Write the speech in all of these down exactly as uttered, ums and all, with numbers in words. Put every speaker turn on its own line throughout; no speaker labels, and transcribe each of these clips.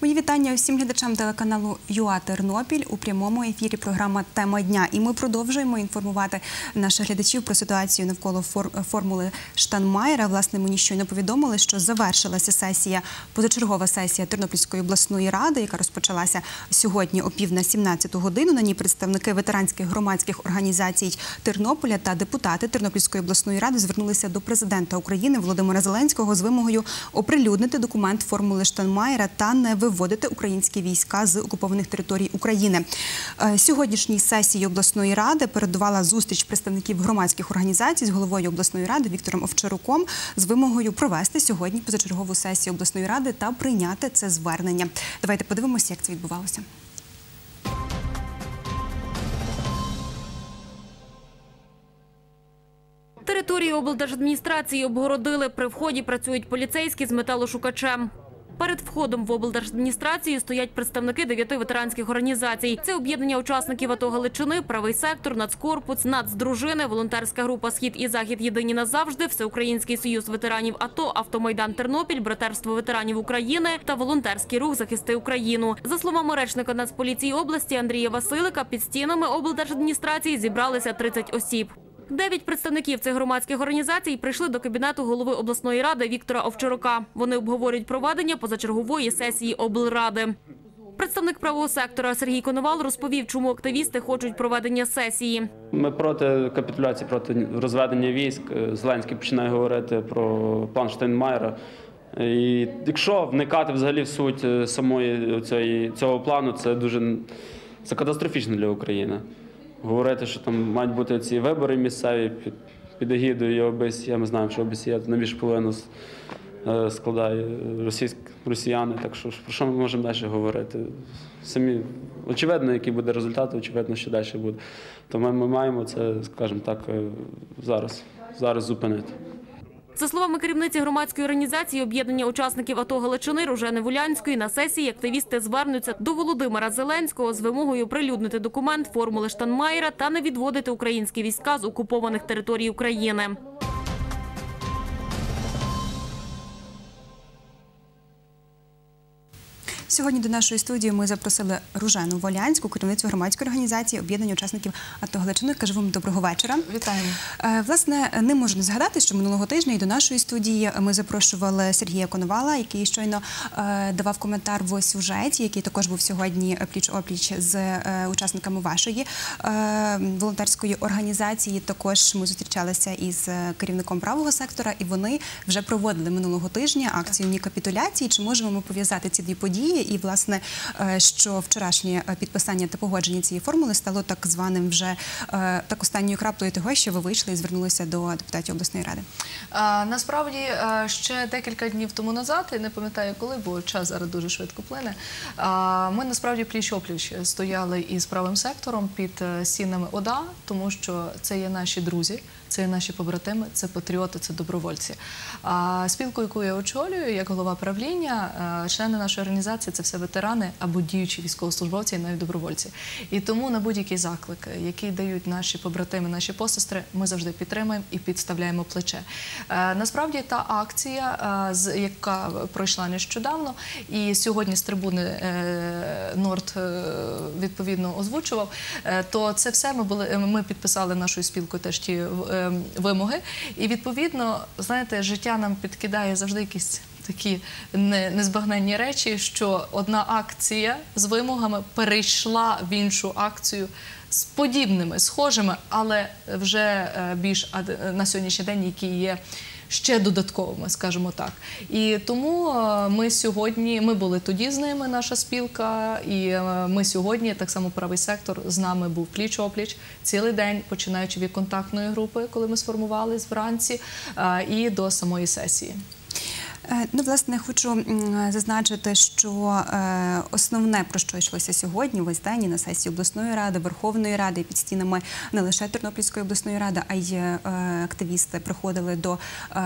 Мої вітання усім глядачам телеканалу ЮА Тернопіль. У прямому ефірі програма «Тема дня». І ми продовжуємо інформувати наших глядачів про ситуацію навколо формули Штайнмаєра. Власне, мені щойно повідомили, що завершилася сесія, позачергова сесія Тернопільської обласної ради, яка розпочалася сьогодні о пів на сімнадцяту годину. На ній представники ветеранських громадських організацій Тернополя та депутати Тернопільської обласної ради звернулися до президента України Володимира Зеленського з вимогою оприлюднити документ формули Штайнмаєра та не виводити українські війська з окупованих територій України. Сьогоднішній сесії обласної ради передувала зустріч представників громадських організацій з головою обласної ради Віктором Овчаруком з вимогою провести сьогодні позачергову сесію обласної ради та прийняти це звернення. Давайте подивимося, як це відбувалося.
Територію облдержадміністрації обгородили. При вході працюють поліцейські з металошукачем. Перед входом в облдержадміністрацію стоять представники дев'яти ветеранських організацій. Це об'єднання учасників АТО Галичини, Правий сектор, Нацкорпус, Нацдружини, волонтерська група «Схід і Захід. Єдині назавжди», Всеукраїнський союз ветеранів АТО, Автомайдан Тернопіль, Братерство ветеранів України та волонтерський рух «Захисти Україну». За словами речника Нацполіції області Андрія Василика, під стінами облдержадміністрації зібралися тридцять осіб. Дев'ять представників цих громадських організацій прийшли до кабінету голови обласної ради Віктора Овчарука. Вони обговорюють проведення позачергової сесії облради. Представник правого сектора Сергій Коновал розповів, чому активісти хочуть проведення сесії.
Ми проти капітуляції, проти розведення військ. Зеленський починає говорити про план Штайнмаєра. І якщо вникати взагалі в суть самої цієї, цього плану, це дуже це катастрофічно для України. Говорити, що там мають бути ці вибори місцеві під, під егідою ОБСЄ. Ми знаємо, що ОБСЄ найбільше половину складає російські, росіяни. Так що про що ми можемо далі говорити? Самі очевидно, який буде результат, очевидно, що далі буде. Тому ми маємо це, скажімо так, зараз, зараз зупинити.
За словами керівниці громадської організації об'єднання учасників АТО Галичини Ружени Вулянської, на сесії активісти звернуться до Володимира Зеленського з вимогою оприлюднити документ формули Штайнмаєра та не відводити українські війська з окупованих територій України.
Сьогодні до нашої студії ми запросили Ружену Волянську, керівницю громадської організації об'єднання учасників АТО Галичини. Кажу вам доброго вечора.
Вітаємо.
Власне, не можу не згадати, що минулого тижня і до нашої студії ми запрошували Сергія Коновала, який щойно давав коментар в сюжеті, який також був сьогодні пліч-опліч з учасниками вашої волонтерської організації. Також ми зустрічалися із керівником правого сектора, і вони вже проводили минулого тижня акцію «Ні капітуляції». Чи можемо ми пов'язати ці дві події? І, власне, що вчорашнє підписання та погодження цієї формули стало так званим вже так останньою краплею того, що ви вийшли і звернулися до депутатів обласної ради?
А, насправді, ще декілька днів тому назад, я не пам'ятаю коли, бо час зараз дуже швидко плине, а, ми насправді пліч-опліч стояли із правим сектором під стінами ОДА, тому що це є наші друзі, це є наші побратими, це патріоти, це добровольці. А спілку, яку я очолюю, як голова правління, члени нашої організації – це все ветерани або діючі військовослужбовці і навіть добровольці. І тому на будь-який заклик, який дають наші побратими, наші посестри, ми завжди підтримуємо і підставляємо плече. Насправді, та акція, яка пройшла нещодавно, і сьогодні з трибуни Норд відповідно озвучував, то це все ми, були, ми підписали нашою спілкою теж ті вимоги. І, відповідно, знаєте, життя нам підкидає завжди якісь такі незбагненні речі, що одна акція з вимогами перейшла в іншу акцію з подібними, схожими, але вже більш на сьогоднішній день, які є ще додатковими, скажімо так. І тому ми сьогодні, ми були тоді з ними, наша спілка, і ми сьогодні, так само правий сектор, з нами був пліч-опліч цілий день, починаючи від контактної групи, коли ми сформувались вранці, і до самої сесії.
Ну, власне, хочу зазначити, що основне, про що йшлося сьогодні, весь день і на сесії обласної ради, Верховної Ради, під стінами не лише Тернопільської обласної ради, а й активісти приходили до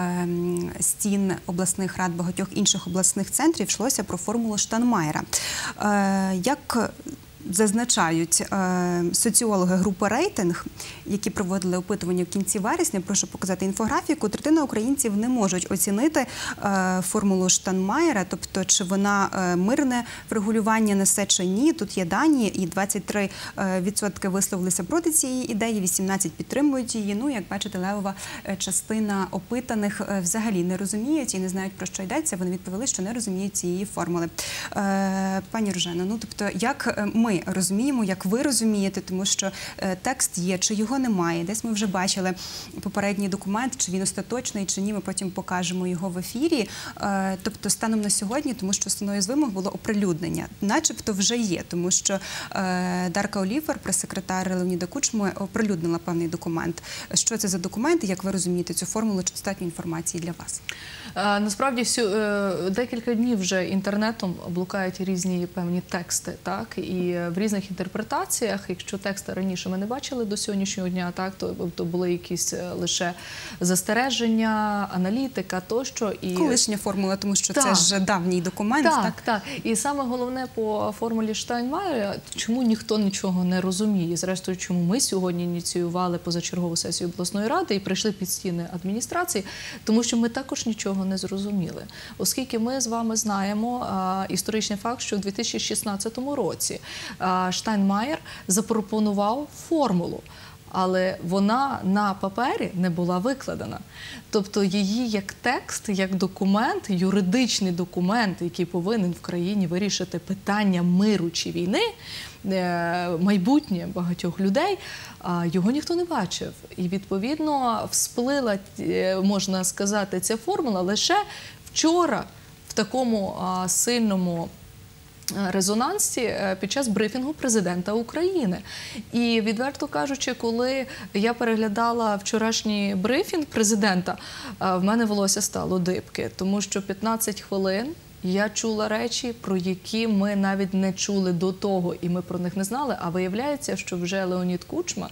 стін обласних рад багатьох інших обласних центрів, йшлося про формулу Штайнмаєра. Як зазначають е, соціологи групи «Рейтинг», які проводили опитування в кінці вересня, прошу показати інфографіку, третина українців не можуть оцінити е, формулу Штайнмаєра, тобто чи вона е, мирне врегулювання несе чи ні. Тут є дані, і двадцять три відсотки висловилися проти цієї ідеї, вісімнадцять підтримують її. Ну, як бачите, левова частина опитаних е, взагалі не розуміють і не знають, про що йдеться. Вони відповіли, що не розуміють цієї формули. Е, пані Рожено, ну, тобто, як ми розуміємо, як ви розумієте, тому що е, текст є, чи його немає. Десь ми вже бачили попередній документ, чи він остаточний, чи ні, ми потім покажемо його в ефірі. Е, тобто, станом на сьогодні, тому що основною з вимог було оприлюднення, начебто вже є, тому що е, Дарка Оліфер, прес-секретар Леоніда Кучми, оприлюднила певний документ. Що це за документ, і як ви розумієте цю формулу, чи достатньо інформації для вас?
Е, насправді, всю, е, декілька днів вже інтернетом блукають різні певні тексти, так, і в різних інтерпретаціях. Якщо тексти раніше ми не бачили до сьогоднішнього дня, так, то, то були якісь лише застереження, аналітика тощо. І...
Колишня формула, тому що
так.
це ж давній документ.
Так,
так,
так. І саме головне по формулі Штайнмаєра, чому ніхто нічого не розуміє. Зрештою, чому ми сьогодні ініціювали позачергову сесію обласної ради і прийшли під стіни адміністрації, тому що ми також нічого не зрозуміли. Оскільки ми з вами знаємо а, історичний факт, що в дві тисячі шістнадцятому році а, Штайнмаєр запропонував формулу, але вона на папері не була викладена. Тобто її як текст, як документ, юридичний документ, який повинен в країні вирішити питання миру чи війни, майбутнє багатьох людей, його ніхто не бачив. І, відповідно, всплила, можна сказати, ця формула лише вчора в такому сильному резонансі під час брифінгу президента України. І, відверто кажучи, коли я переглядала вчорашній брифінг президента, в мене волосся стало дибки, тому що п'ятнадцять хвилин я чула речі, про які ми навіть не чули до того, і ми про них не знали, а виявляється, що вже Леонід Кучма,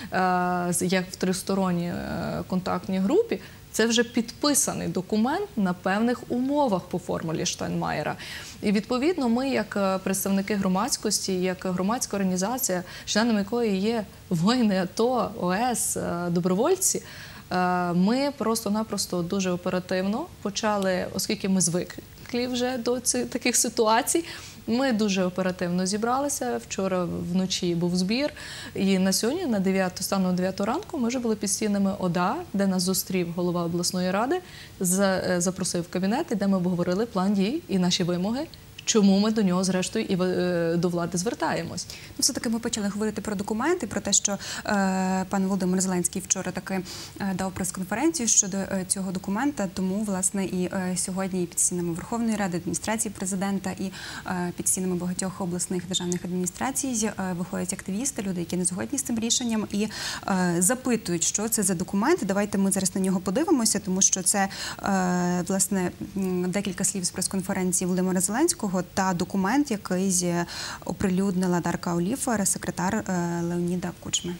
як в тристоронній контактній групі, це вже підписаний документ на певних умовах по формулі Штайнмаєра. І, відповідно, ми, як представники громадськості, як громадська організація, членами якої є воїни АТО, ОС, добровольці, ми просто-напросто дуже оперативно почали, оскільки ми звикли вже до цих таких ситуацій, ми дуже оперативно зібралися. Вчора вночі був збір. І на сьогодні, на дев'яту, станом на дев'яту ранку, ми вже були під стінами ОДА, де нас зустрів голова обласної ради, запросив в кабінет, де ми обговорили план дій і наші вимоги, чому ми до нього, зрештою, і до влади звертаємось.
Ну, все-таки ми почали говорити про документи, про те, що е, пан Володимир Зеленський вчора таки е, дав прес-конференцію щодо е, цього документа, тому, власне, і е, сьогодні і під стінами Верховної Ради, адміністрації президента, і е, під стінами багатьох обласних державних адміністрацій е, виходять активісти, люди, які не згодні з цим рішенням, і е, запитують, що це за документ. Давайте ми зараз на нього подивимося, тому що це, е, власне, декілька слів з прес-конференції Володимира Зеленського та документ, який оприлюднила Дарка Оліфер, секретар Леоніда Кучми.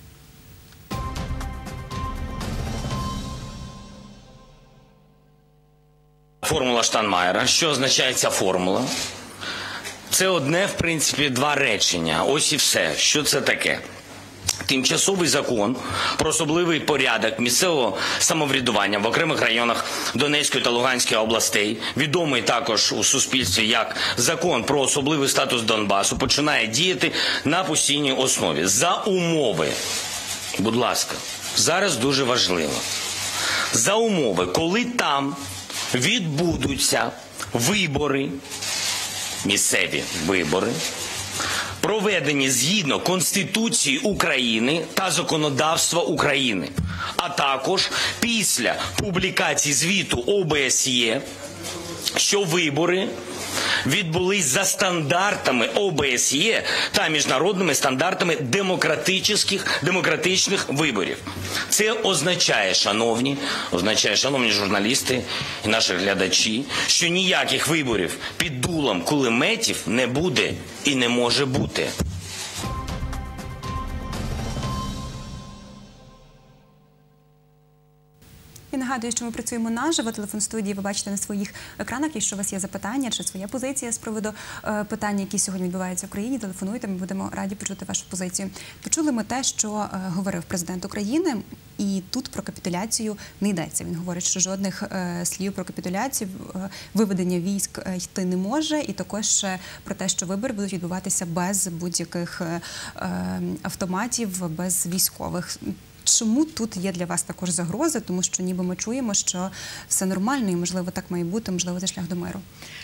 Формула Штайнмаєра. Що означає ця формула? Це одне, в принципі, два речення. Ось і все. Що це таке? Тимчасовий закон про особливий порядок місцевого самоврядування в окремих районах Донецької та Луганської областей, відомий також у суспільстві як закон про особливий статус Донбасу, починає діяти на постійній основі. За умови, будь ласка, зараз дуже важливо, за умови, коли там відбудуться вибори, місцеві вибори, проведені згідно Конституції України та законодавства України, а також після публікації звіту О Б С Є, що вибори відбулись за стандартами О Б С Є та міжнародними стандартами демократичних, демократичних виборів. Це означає, шановні, означає, шановні журналісти і наші глядачі, що ніяких виборів під дулом кулеметів не буде і не може бути.
І нагадую, нагадую, що ми працюємо наживо. Телефон студії ви бачите на своїх екранах. Якщо у вас є запитання чи своя позиція з приводу е, питань, які сьогодні відбуваються в Україні, телефонуйте, ми будемо раді почути вашу позицію. Почули ми те, що е, говорив президент України, і тут про капітуляцію не йдеться. Він говорить, що жодних е, слів про капітуляцію, е, виведення військ е, йти не може, і також е, про те, що вибори будуть відбуватися без будь-яких е, е, автоматів, без військових. Чому тут є для вас також загрози? Тому що ніби ми чуємо, що все нормально і, можливо, так має бути, можливо, це шлях до миру.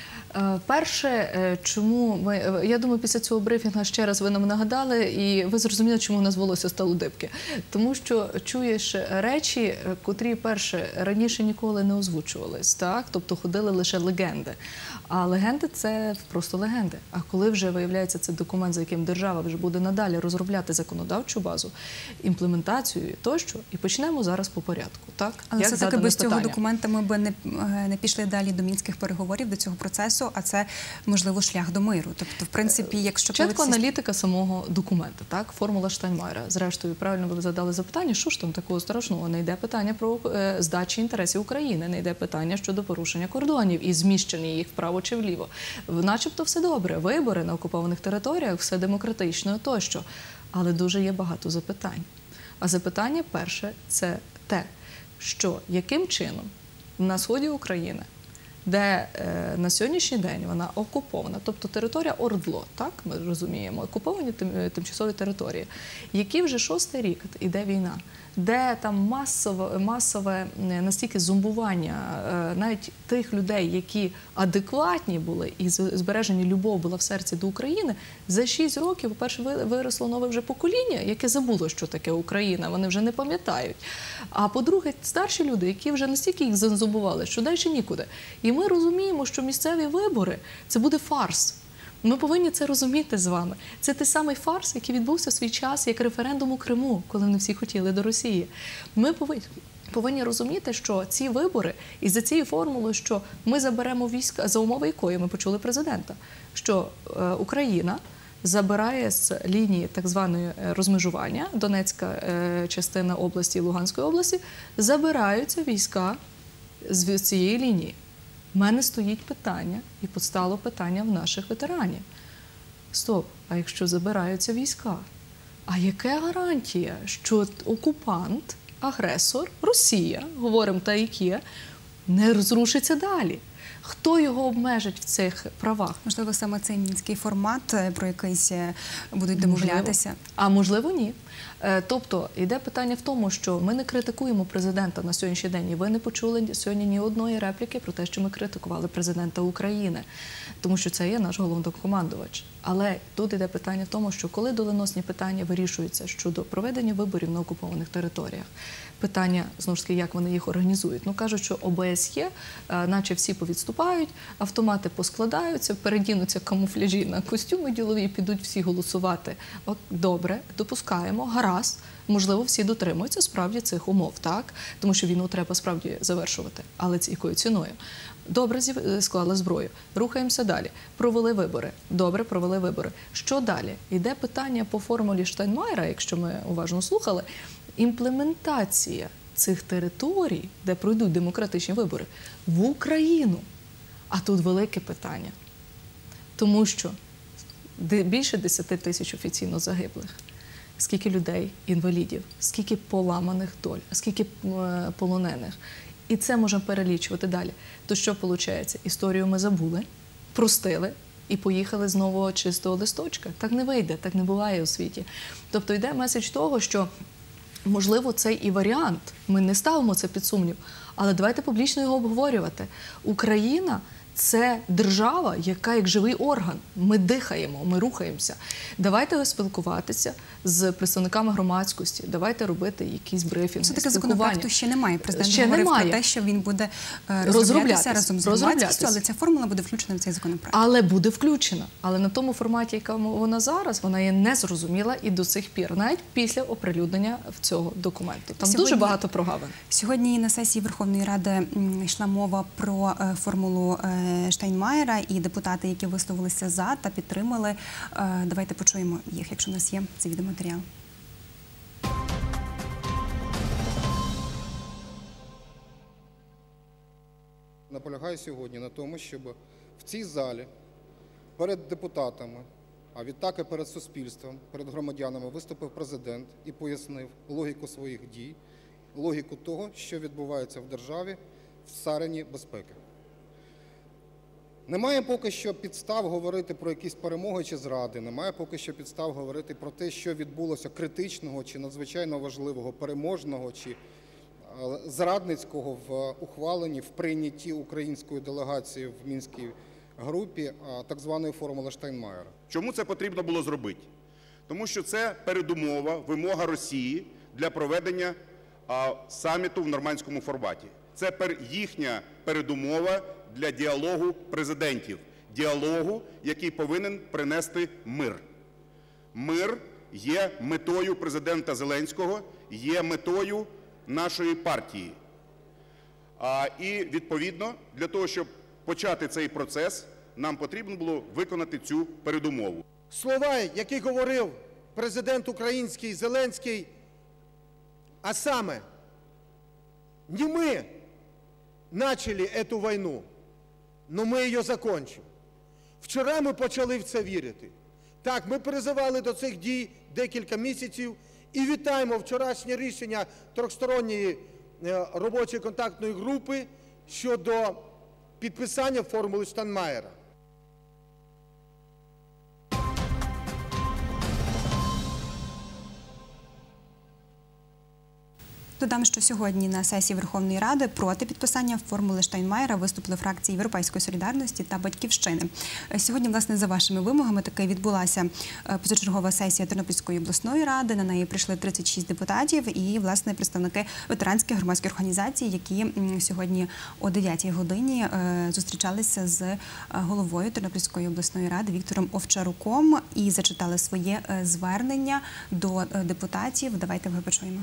Перше, чому ми, я думаю, після цього брифінгу ще раз ви нам нагадали, і ви зрозуміли, чому в нас волосся стало дибки. Тому що чуєш речі, котрі, перше, раніше ніколи не озвучувались, так? Тобто ходили лише легенди. А легенди – це просто легенди. А коли вже виявляється це документ, за яким держава вже буде надалі розробляти законодавчу базу, імплементацію і тощо, і почнемо зараз по порядку, так?
Але
Як
все-таки без
питання?
цього документа ми б не, не пішли далі до мінських переговорів, до цього процесу, а це, можливо, шлях до миру. Тобто, в принципі, якщо...
Спочатку
коли...
аналітика самого документа, так? Формула Штайнмайера. Зрештою, правильно ви задали запитання, що ж там такого страшного? Не йде питання про е, здачі інтересів України, не йде питання щодо порушення кордонів і зміщення їх вправо чи вліво. Начебто все добре, вибори на окупованих територіях, все демократично тощо. Але дуже є багато запитань. А запитання перше – це те, що яким чином на сході України, де е, на сьогоднішній день вона окупована, тобто територія ОРДЛО, так, ми розуміємо, окуповані тим, тимчасові території, які вже шостий рік іде війна, де там масове, масове настільки зомбування е, навіть тих людей, які адекватні були і збережені любов була в серці до України, за шість років, по-перше, виросло нове вже покоління, яке забуло, що таке Україна, вони вже не пам'ятають. А по-друге, старші люди, які вже настільки їх зазомбували, що далі нікуди. І ми розуміємо, що місцеві вибори – це буде фарс. Ми повинні це розуміти з вами. Це той самий фарс, який відбувся в свій час, як референдум у Криму, коли не всі хотіли до Росії. Ми повинні, повинні розуміти, що ці вибори, і за цією формулою, що ми заберемо війська, за умови якої ми почули президента, що е, Україна забирає з лінії так званої розмежування, Донецька е, частина області і Луганської області, забираються війська з цієї лінії. У мене стоїть питання, і постало питання в наших ветеранів. Стоп, а якщо забираються війська? А яка гарантія, що окупант, агресор, Росія, говоримо та які, не розрушиться далі? Хто його обмежить в цих правах?
Можливо, саме цей мінський формат, про якийсь будуть домовлятися?
Можливо. А можливо, ні. Тобто, йде питання в тому, що ми не критикуємо президента на сьогоднішній день, і ви не почули сьогодні ні одної репліки про те, що ми критикували президента України, тому що це є наш головнокомандувач. Але тут йде питання в тому, що коли доленосні питання вирішуються щодо проведення виборів на окупованих територіях, питання, знову ж таки, як вони їх організують. Ну, кажуть, що О Б С Є, наче всі повідступають, автомати поскладаються, передінуться камуфляжі на костюми ділові, підуть всі голосувати. От, добре, допускаємо, гаразд, можливо, всі дотримуються справді цих умов, так? Тому що війну треба справді завершувати, але якою ціною? Добре, склали зброю, рухаємося далі. Провели вибори. Добре, провели вибори. Що далі? Йде питання по формулі Штайнмайера, якщо ми уважно слухали, імплементація цих територій, де пройдуть демократичні вибори, в Україну. А тут велике питання. Тому що більше десяти тисяч офіційно загиблих. Скільки людей, інвалідів, скільки поламаних доль, скільки полонених. І це можемо перелічувати далі. То що виходить? Історію ми забули, простили і поїхали з нового чистого листочка. Так не вийде, так не буває у світі. Тобто йде меседж того, що можливо, це і варіант. Ми не ставимо це під сумнів. Але давайте публічно його обговорювати. Україна – це держава, яка як живий орган. Ми дихаємо, ми рухаємося. Давайте спілкуватися з представниками громадськості, давайте робити якісь брифінги,
все-таки законопроекту ще немає. Президент
ще
говорив
немає.
про те, що він буде розроблятися, розроблятися разом з громадськістю, але ця формула буде включена в цей законопроект.
Але буде включена. Але на тому форматі, яка вона зараз, вона є незрозуміла і до сих пір, навіть після оприлюднення цього документу. Там сьогодні, дуже багато прогавин.
Сьогодні на сесії Верховної Ради йшла мова про формулу Штайнмайера, і депутати, які висловилися за та підтримали. Давайте почуємо їх, якщо у нас є цей відеоматеріал.
наполягаю сьогодні на тому, щоб в цій залі перед депутатами, а відтак і перед суспільством, перед громадянами виступив президент і пояснив логіку своїх дій, логіку того, що відбувається в державі в царині безпеки. Немає поки що підстав говорити про якісь перемоги чи зради, немає поки що підстав говорити про те, що відбулося критичного чи надзвичайно важливого, переможного чи зрадницького в ухваленні, в прийнятті українською делегацією в Мінській групі так званої формули Штайнмаєра.
Чому це потрібно було зробити? Тому що це передумова, вимога Росії для проведення а, саміту в нормандському форматі. Це пер, їхня передумова для діалогу президентів. Діалогу, який повинен принести мир. Мир є метою президента Зеленського, є метою нашої партії. А, і, відповідно, для того, щоб почати цей процес, нам потрібно було виконати цю передумову.
Слова, які говорив президент український Зеленський, а саме, не ми почали цю війну, але ми її закінчимо. Вчора ми почали в це вірити. Так, ми призивали до цих дій декілька місяців і вітаємо вчорашнє рішення трьохсторонньої робочої контактної групи щодо підписання формули Штайнмаєра.
Додам, що сьогодні на сесії Верховної Ради проти підписання формули Штайнмаєра виступили фракції Європейської солідарності та Батьківщини. Сьогодні, власне, за вашими вимогами, таки відбулася позачергова сесія Тернопільської обласної ради. На неї прийшли тридцять шість депутатів і, власне, представники ветеранських громадських організацій, які сьогодні о дев'ятій годині зустрічалися з головою Тернопільської обласної ради Віктором Овчаруком і зачитали своє звернення до депутатів. Давайте його почуємо.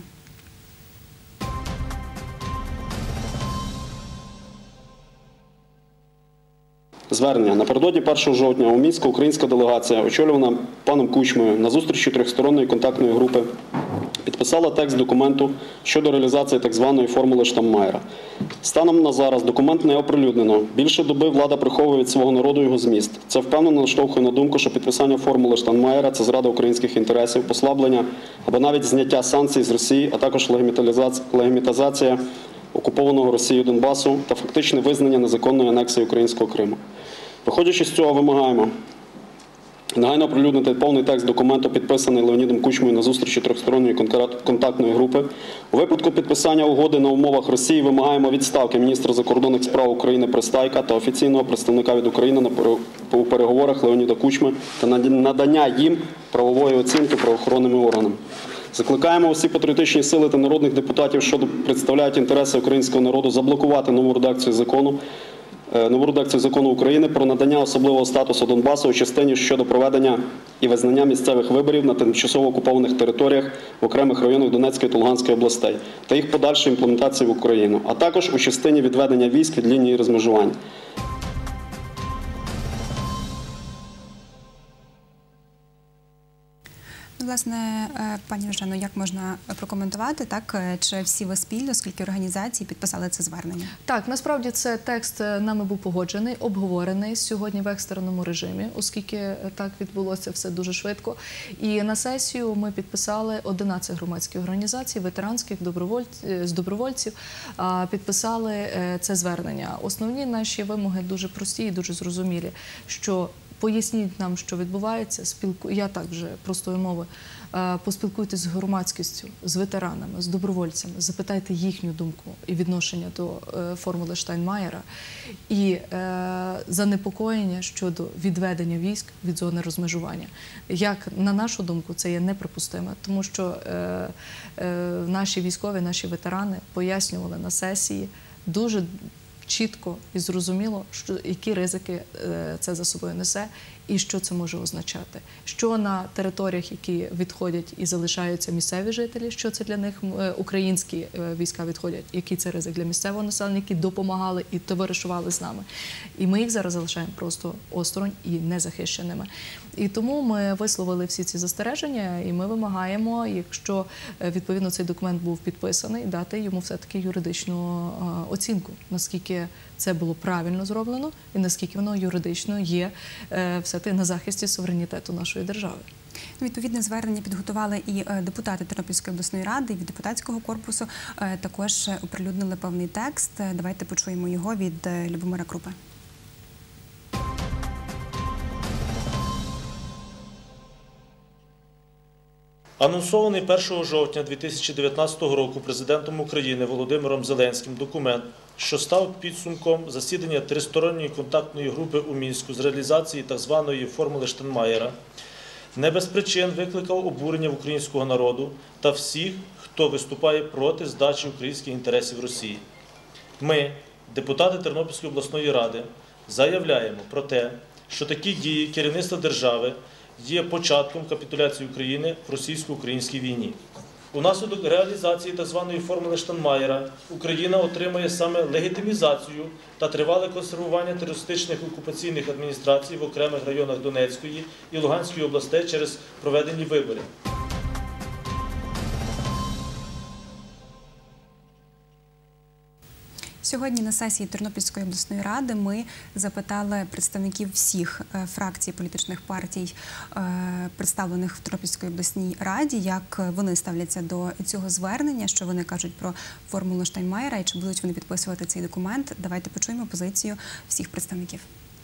Звернення. Напередодні першого жовтня у Мінську українська делегація, очолювана паном Кучмою, на зустрічі трьохсторонньої контактної групи підписала текст документу щодо реалізації так званої формули Штайнмаєра. Станом на зараз документ не оприлюднено. Більше доби влада приховує від свого народу його зміст. Це впевнено наштовхує на думку, що підписання формули Штайнмаєра – це зрада українських інтересів, послаблення або навіть зняття санкцій з Росії, а також легімітизація окупованого Росією Донбасу та фактичне визнання незаконної анексії українського Криму. Виходячи з цього, вимагаємо негайно оприлюднити повний текст документу, підписаний Леонідом Кучмою на зустрічі трьохсторонньої контактної групи. У випадку підписання угоди на умовах Росії вимагаємо відставки міністра закордонних справ України Пристайка та офіційного представника від України у переговорах Леоніда Кучми та надання їм правової оцінки правоохоронними органами. Закликаємо усі патріотичні сили та народних депутатів, що представляють інтереси українського народу, заблокувати нову редакцію закону, нову редакцію закону України про надання особливого статусу Донбасу у частині щодо проведення і визнання місцевих виборів на тимчасово окупованих територіях в окремих районах Донецької та Луганської областей та їх подальшої імплементації в Україну, а також у частині відведення військ від лінії розмежування.
Власне, пані Жано, як можна прокоментувати, так, чи всі ви спільно, скільки організацій підписали це звернення?
Так, насправді це текст нами був погоджений, обговорений сьогодні в екстреному режимі, оскільки так відбулося все дуже швидко. І на сесію ми підписали одинадцять громадських організацій, ветеранських, з добровольців, підписали це звернення. Основні наші вимоги дуже прості і дуже зрозумілі, що поясніть нам, що відбувається, спілку... я так вже простою мовою, поспілкуйтесь з громадськістю, з ветеранами, з добровольцями, запитайте їхню думку і відношення до формули Штайнмаєра і занепокоєння щодо відведення військ від зони розмежування. Як, на нашу думку, це є неприпустимо, тому що наші військові, наші ветерани пояснювали на сесії дуже чітко і зрозуміло, що, які ризики це за собою несе і що це може означати. Що на територіях, які відходять і залишаються місцеві жителі, що це для них українські війська відходять, який це ризик для місцевого населення, які допомагали і товаришували з нами. І ми їх зараз залишаємо просто осторонь і незахищеними. І тому ми висловили всі ці застереження, і ми вимагаємо, якщо відповідно цей документ був підписаний, дати йому все-таки юридичну оцінку, наскільки наскільки це було правильно зроблено і наскільки воно юридично є все-таки на захисті суверенітету нашої держави.
Відповідне звернення підготували і депутати Тернопільської обласної ради, від депутатського корпусу також оприлюднили певний текст. Давайте почуємо його від Любомира Крупи.
Анонсований першого жовтня дві тисячі дев'ятнадцятого року президентом України Володимиром Зеленським документ, що став підсумком засідання тристоронньої контактної групи у Мінську з реалізації так званої формули Штайнмайєра, не без причин викликав обурення в українського народу та всіх, хто виступає проти здачі українських інтересів Росії. Ми, депутати Тернопільської обласної ради, заявляємо про те, що такі дії керівництва держави є початком капітуляції України в російсько-українській війні. Унаслідок реалізації так званої формули Штайнмайєра Україна отримає саме легітимізацію та тривале консервування терористичних окупаційних адміністрацій в окремих районах Донецької і Луганської областей через проведені вибори.
Сьогодні на сесії Тернопільської обласної ради ми запитали представників всіх фракцій політичних партій, представлених в Тернопільській обласній раді, як вони ставляться до цього звернення, що вони кажуть про формулу Штайнмайєра і чи будуть вони підписувати цей документ. Давайте почуємо позицію всіх представників.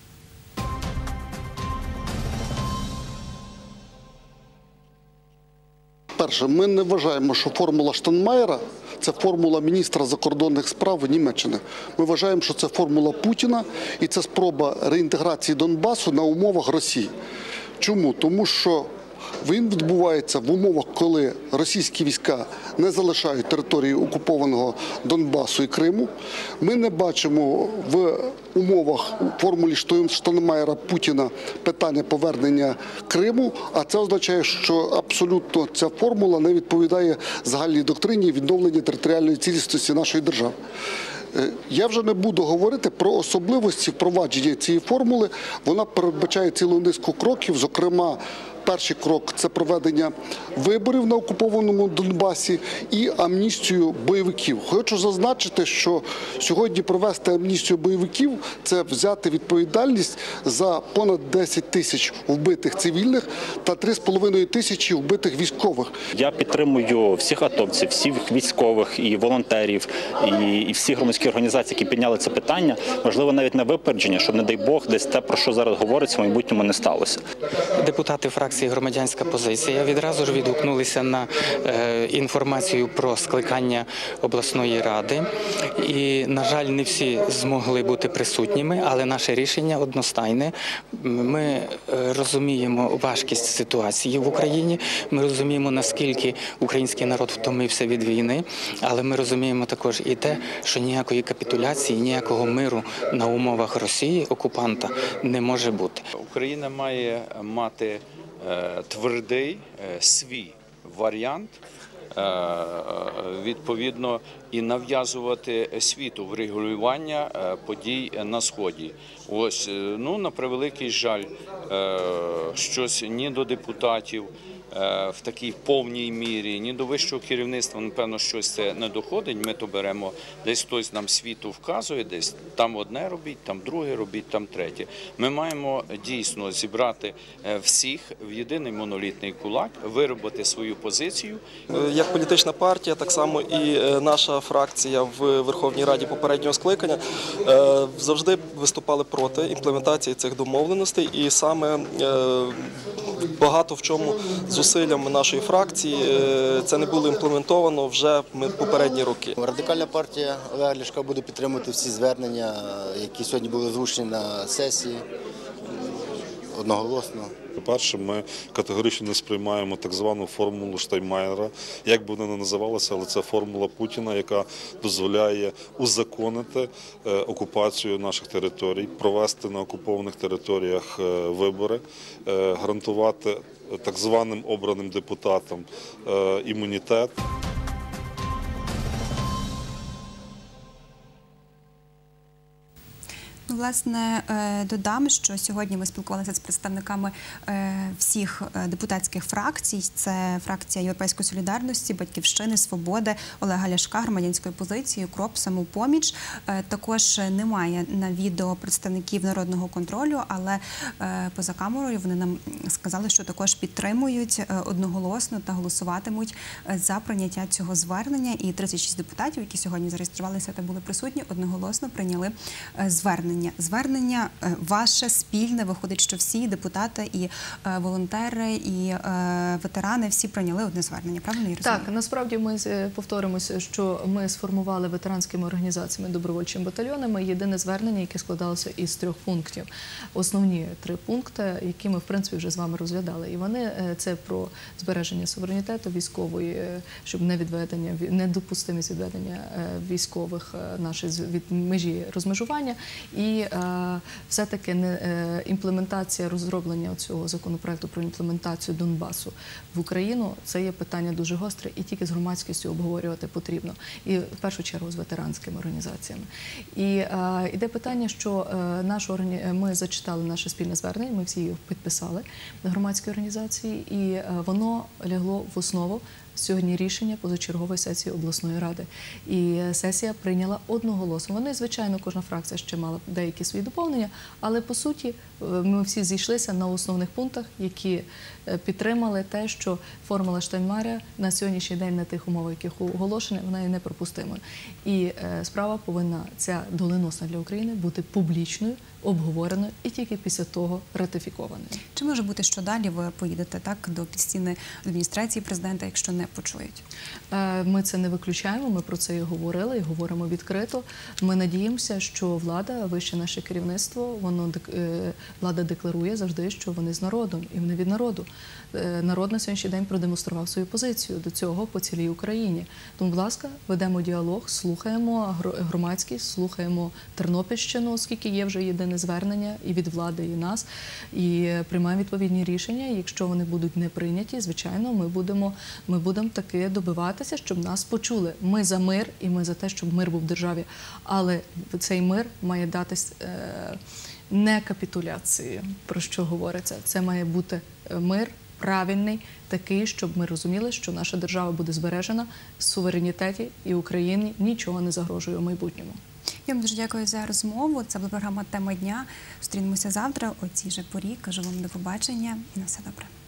Перше, ми не вважаємо, що формула Штайнмайєра – це формула міністра закордонних справ Німеччини. Ми вважаємо, що це формула Путіна і це спроба реінтеграції Донбасу на умовах Росії. Чому? Тому що він відбувається в умовах, коли російські війська не залишають території окупованого Донбасу і Криму. Ми не бачимо в умовах формулі Штайнмайєра Путіна питання повернення Криму, а це означає, що абсолютно ця формула не відповідає загальній доктрині відновлення територіальної цілісності нашої держави. Я вже не буду говорити про особливості впровадження цієї формули. Вона передбачає цілу низку кроків, зокрема, перший крок – це проведення виборів на окупованому Донбасі і амністію бойовиків. Хочу зазначити, що сьогодні провести амністію бойовиків – це взяти відповідальність за понад десять тисяч вбитих цивільних та три з половиною тисячі вбитих військових.
Я підтримую всіх атовців, всіх військових і волонтерів, і, і всі громадські організації, які підняли це питання, можливо, навіть на випередження, щоб, не дай Бог, десь те, про що зараз говориться, в майбутньому не сталося.
Депутати фракції «Громадянська позиція» відразу ж відгукнулися на е, інформацію про скликання обласної ради. І, на жаль, не всі змогли бути присутніми, але наше рішення одностайне. Ми е, розуміємо важкість ситуації в Україні, ми розуміємо, наскільки український народ втомився від війни, але ми розуміємо також і те, що ніякої капітуляції, ніякого миру на умовах Росії, окупанта, не може бути.
Україна має мати твердий свій варіант, відповідно, і нав'язувати світу врегулювання подій на Сході. Ось, ну, на превеликий жаль, щось ні до депутатів в такій повній мірі, ні до вищого керівництва, напевно, щось це не доходить. Ми то беремо, десь хтось нам світу вказує, десь там одне робіть, там друге робіть, там третє. Ми маємо дійсно зібрати всіх в єдиний монолітний кулак, виробити свою позицію.
Як політична партія, так само і наша фракція в Верховній Раді попереднього скликання завжди виступали проти імплементації цих домовленостей, і саме багато в чому зусиллям нашої фракції це не було імплементовано вже попередні роки.
Радикальна партія Олега Ляшка буде підтримувати всі звернення, які сьогодні були озвучені на сесії, одноголосно.
По-перше, ми категорично не сприймаємо так звану формулу Штайнмайєра, як би вона не називалася, але це формула Путіна, яка дозволяє узаконити окупацію наших територій, провести на окупованих територіях вибори, гарантувати так званим обраним депутатам імунітет.
власне, додам, що сьогодні ми спілкувалися з представниками всіх депутатських фракцій. Це фракція Європейської солідарності, Батьківщини, Свободи, Олега Ляшка, Громадянської позиції, УКРОП, Самопоміч. Також немає на відео представників народного контролю, але поза камерою вони нам сказали, що також підтримують одноголосно та голосуватимуть за прийняття цього звернення. І тридцять шість депутатів, які сьогодні зареєструвалися та були присутні, одноголосно прийняли звернення. Звернення ваше спільне, виходить, що всі депутати і волонтери, і ветерани, всі прийняли одне звернення, правильно я розумію?
Так, насправді ми повторимося, що ми сформували ветеранськими організаціями, добровольчими батальйонами єдине звернення, яке складалося із трьох пунктів. Основні три пункти, які ми, в принципі, вже з вами розглядали. І вони – це про збереження суверенітету військової, щоб не відведення, недопустимість відведення військових наших від межі розмежування. І все-таки імплементація, розроблення цього законопроекту про імплементацію Донбасу в Україну – це є питання дуже гостре, і тільки з громадськістю обговорювати потрібно. І в першу чергу з ветеранськими організаціями. І йде питання, що нашу, ми зачитали наше спільне звернення, ми всі його підписали, громадські організації, і воно лягло в основу сьогодні рішення позачергової сесії обласної ради. І сесія прийняла одноголосно. Вони, звичайно, кожна фракція ще мала деякі свої доповнення, але, по суті, ми всі зійшлися на основних пунктах, які підтримали те, що формула Штайнмайєра на сьогоднішній день на тих умовах, яких оголошена, вона є неприпустимою. І справа повинна, ця доленосна для України, бути публічною, обговореною і тільки після того ратифікованою.
Чи може бути, що далі ви поїдете так до підстіни адміністрації президента, якщо не почують?
Ми це не виключаємо, ми про це і говорили, і говоримо відкрито. Ми надіємося, що влада, вище наше керівництво, воно, влада декларує завжди, що вони з народом, і вони від народу. Народ на сьогоднішній день продемонстрував свою позицію до цього по цілій Україні. Тому, будь ласка, ведемо діалог, слухаємо громадськість, слухаємо Тернопільщину, оскільки є вже єдине звернення і від влади, і нас, і приймаємо відповідні рішення. Якщо вони будуть не прийняті, звичайно, ми будемо, ми будемо таки добиватися, щоб нас почули. Ми за мир, і ми за те, щоб мир був в державі. Але цей мир має датись е, не капітуляції, про що говориться. Це має бути мир правильний, такий, щоб ми розуміли, що наша держава буде збережена, суверенітеті, і Україні нічого не загрожує у майбутньому.
Я вам дуже дякую за розмову. Це була програма «Тема дня». Зустрінемося завтра о цій же порі. Кажу вам до побачення і на все добре.